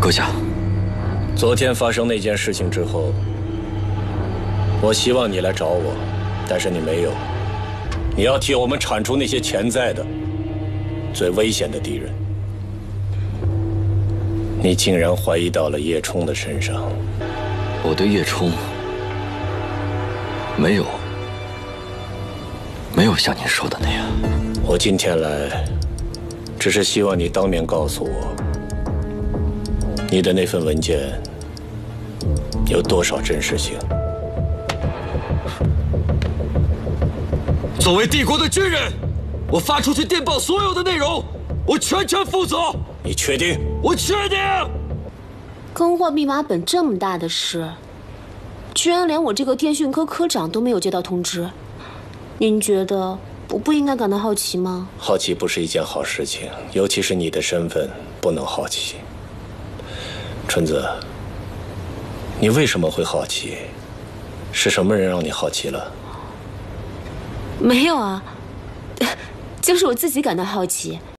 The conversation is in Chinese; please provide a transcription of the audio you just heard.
阁下， 昨天发生那件事情之后，我希望你来找我，但是你没有。你要替我们铲除那些潜在的、最危险的敌人。你竟然怀疑到了叶冲的身上。 我对叶冲没有像您说的那样。 我今天来，只是希望你当面告诉我，你的那份文件有多少真实性。 作为帝国的军人，我发出去电报所有的内容，我全权负责。 你确定？ 我确定。 更换密码本这么大的事，居然连我这个电讯科科长都没有接到通知，您觉得我不应该感到好奇吗？ 好奇不是一件好事情，尤其是你的身份，不能好奇。春子，你为什么会好奇？是什么人让你好奇了？ 没有啊，就是我自己感到好奇。